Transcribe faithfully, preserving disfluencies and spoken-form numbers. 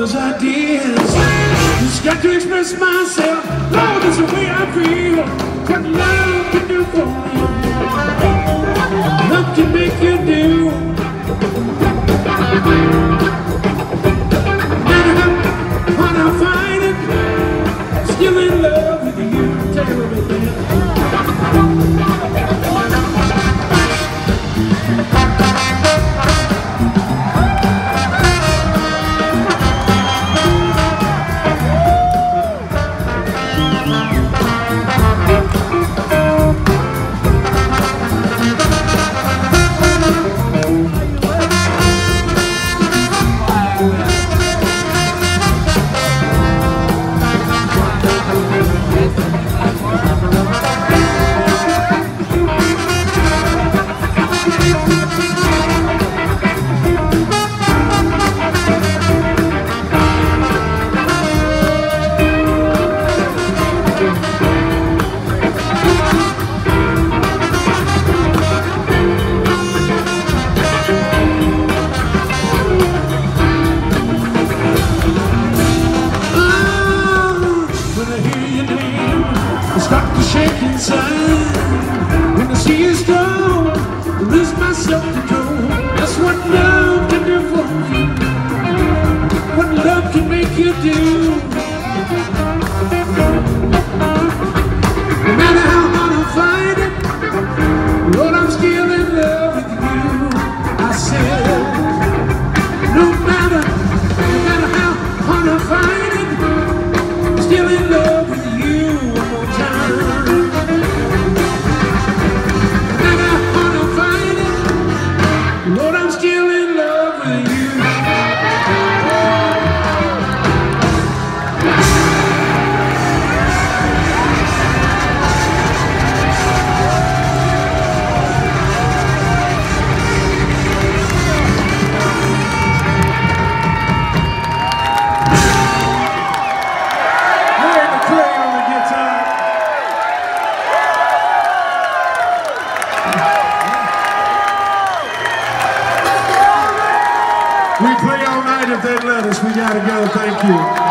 those ideas. Just got to express myself. Lord, that's the way I feel. What love can do for you. Love can make you do. No matter how hard I find it, still in love with you. Tell everything. Start to shake inside. When I see you strong, I lose my self-control. That's what love can do for you. What love can make you do. No matter how hard I find it, Lord, I'm still in love with you. I said, no matter, no matter how hard I find it, I'm still in love with you. Lord, I'm still in love with you. Larry McCray on the guitar. We play all night if they'd let us. We gotta go. Thank you.